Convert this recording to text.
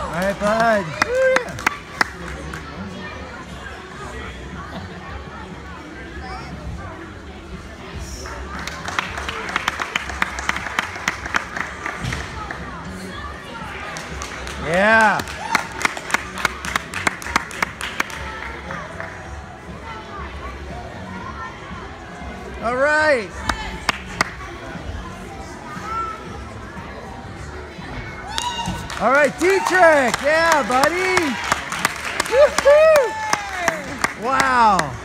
All right, bud. Yeah. All right. All right, Dietrich. Yeah, buddy. Woo-hoo. Wow.